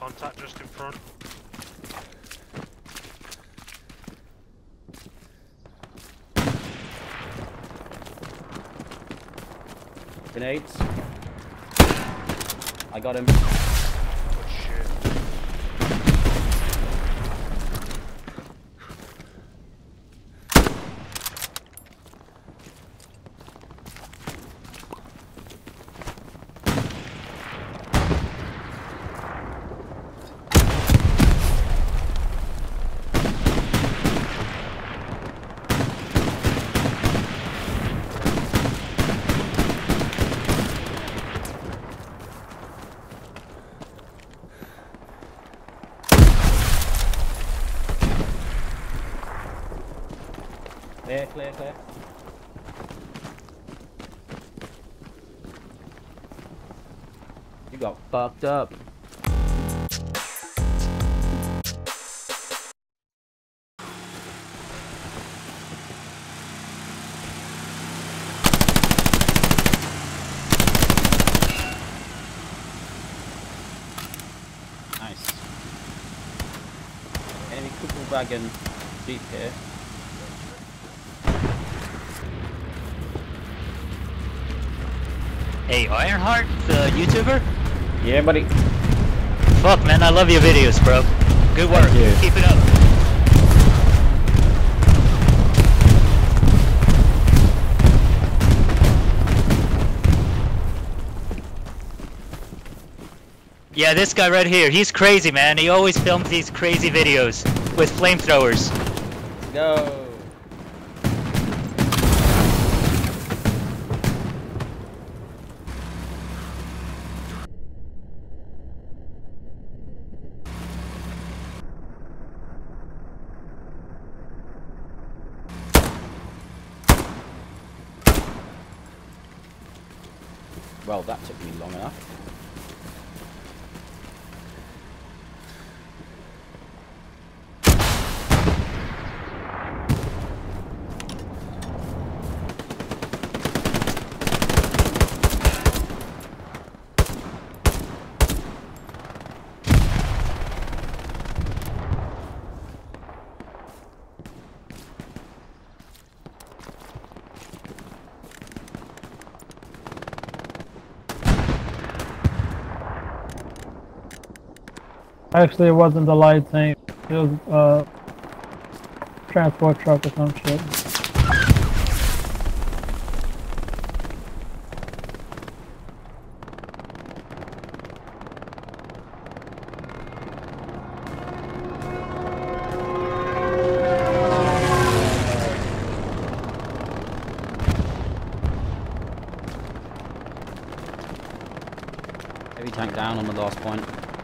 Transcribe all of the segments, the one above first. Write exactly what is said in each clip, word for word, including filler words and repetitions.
contact just in front. Grenades. I got him. Oh shit. Clear, clear, clear. You got fucked up. Nice. Enemy couple wagon jeep here. Hey, Ironheart, the YouTuber? Yeah, buddy. Fuck, man, I love your videos, bro. Good work. Keep it up. Yeah, this guy right here, he's crazy, man. He always films these crazy videos with flamethrowers. Go. Well, that took me long enough. Actually, it wasn't the light tank. It was a uh, transport truck or some shit. Heavy tank down on the last point.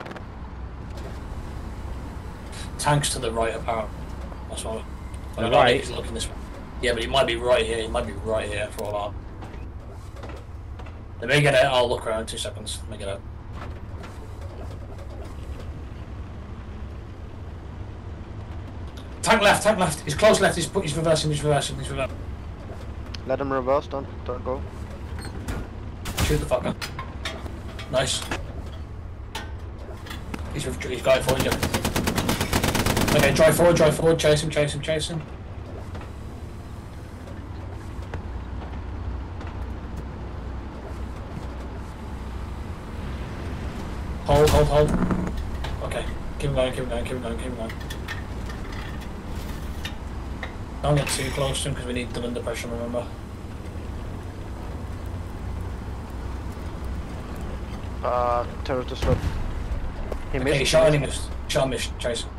Tank's to the right, apparently. That's what. I The don't know right? if he's looking this way. Yeah, but he might be right here. He might be right here for all that. Let me get out. I'll look around. Two seconds. Let me get out. Tank left. Tank left. He's close left. He's he's reversing. He's reversing. He's reversing. Let him reverse. Don't don't go. Shoot the fucker. Nice. He's he's going forward. Yeah. Okay, drive forward, drive forward, chase him, chase him, chase him. Hold, hold, hold. Okay, keep him going, keep him going, keep him going, keep him going. Don't get too close to him because we need them under pressure, remember. Uh, turret this way. He missed. Okay, he shot and he missed. Shot and missed, chase him.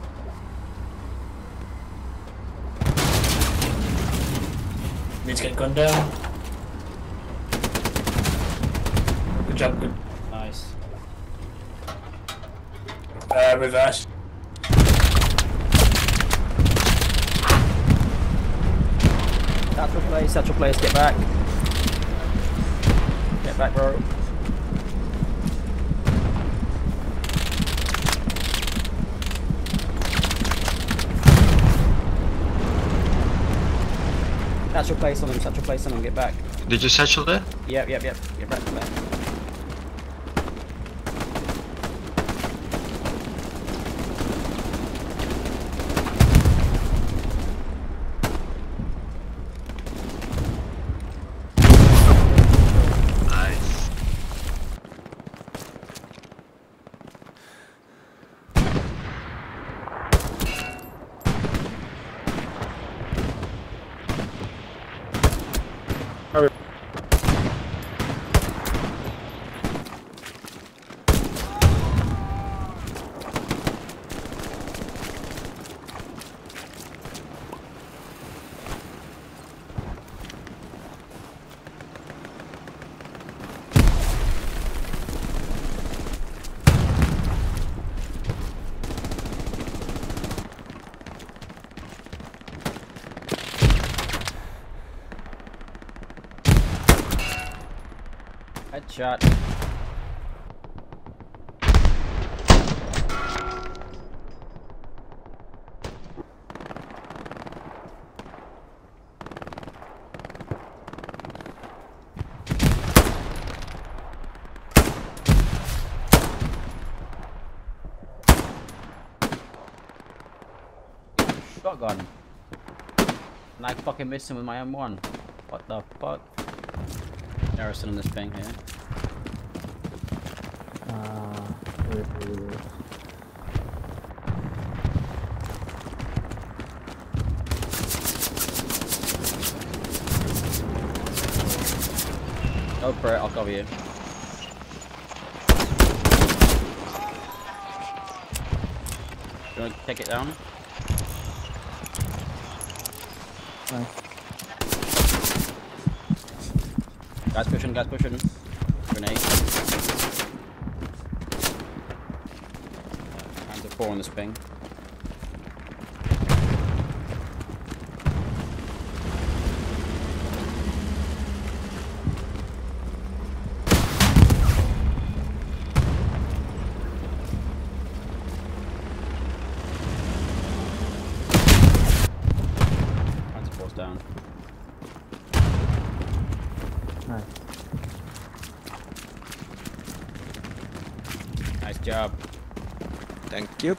Need to get gunned down. Good job, good. Nice. Uh, reverse. Satchel place, satchel place, get back. Get back, bro. Satchel place on him, satchel place on him, get back. Did you satchel there? Yep, yep, yep. Get back to there. Headshot. Shotgun. And I fucking missed him with my M one. What the fuck? Harrison on this thing here. Uh, Go for it, I'll cover you. You wanna take it down? nice. Guys pushing, guys pushing. Grenade. Time to four on this ping. Time to force down. Nice. Nice job. Thank you.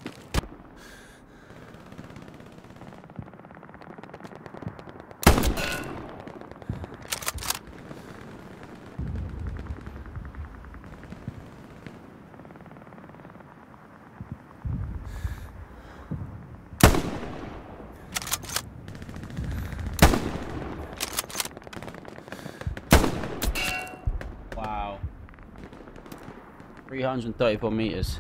Wow. three hundred thirty-four meters.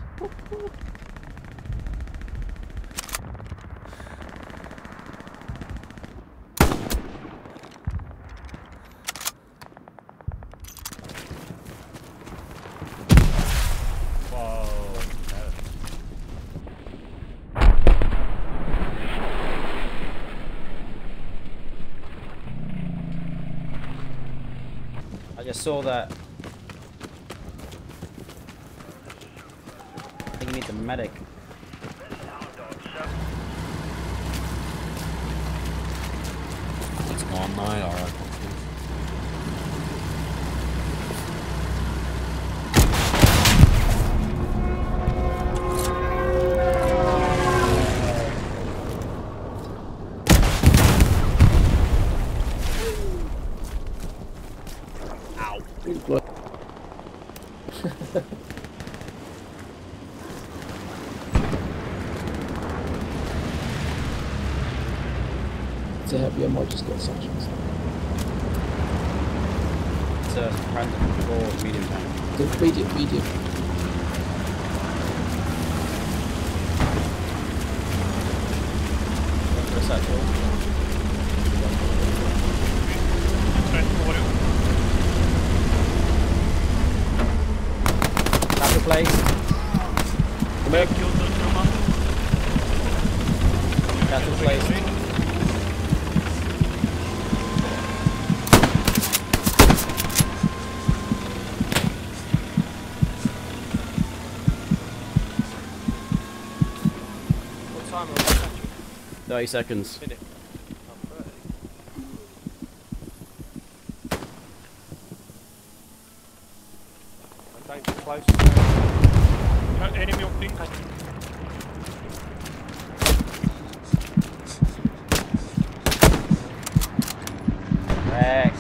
I just saw that. I think you need the medic. It's gone now, alright. Look. It's a heavy, I might just get sections. It's a random four medium tank. The medium, medium. Go for the satchel. Satchel place. Come here. Satchel place. thirty seconds. Don't get close. Uh, enemy on pink. Rex.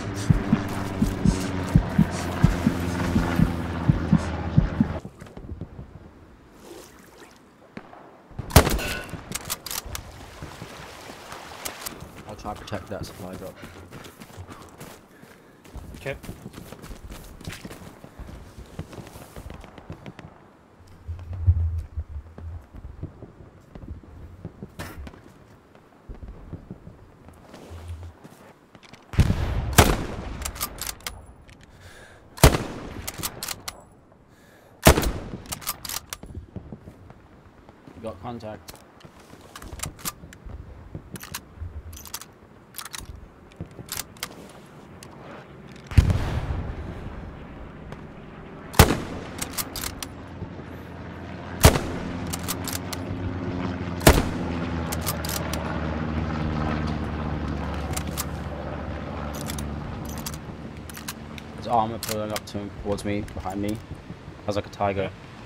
I'll try to protect that supply drop. Okay. We got contact. armor pulling up to him, towards me, behind me. Has like a tiger.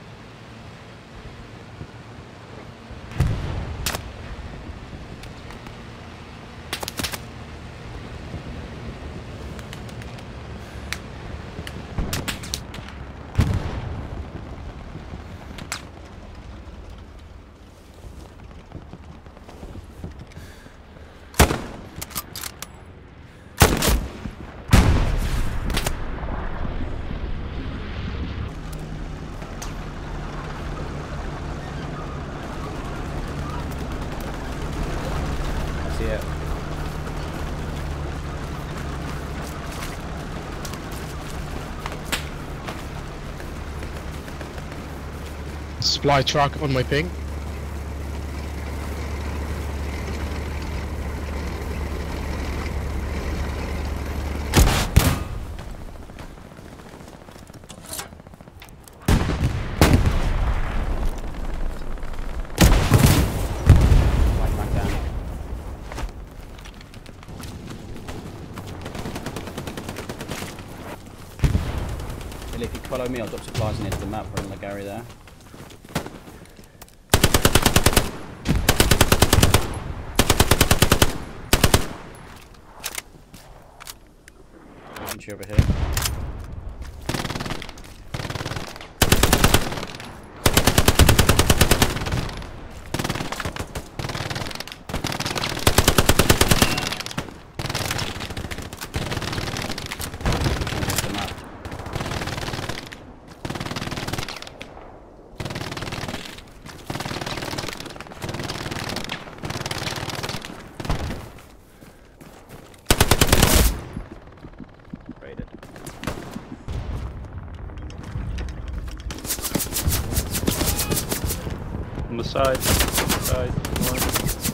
I see it. Supply truck on my ping. Right back down. Billy, if you follow me, I'll drop supplies near to the map. We're in the Gary there. Punch you over here. Near the map. Raided. On the side. Side. One.